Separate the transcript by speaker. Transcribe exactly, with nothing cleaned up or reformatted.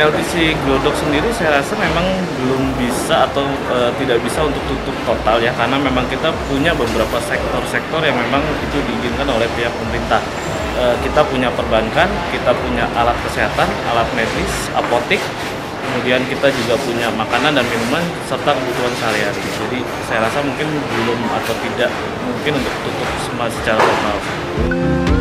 Speaker 1: L T C Glodok sendiri saya rasa memang belum bisa atau e, tidak bisa untuk tutup total ya, karena memang kita punya beberapa sektor-sektor yang memang itu diizinkan oleh pihak pemerintah. E, kita punya perbankan, kita punya alat kesehatan, alat medis, apotek, kemudian kita juga punya makanan dan minuman serta kebutuhan sehari-hari. Jadi saya rasa mungkin belum atau tidak mungkin untuk tutup semua secara total.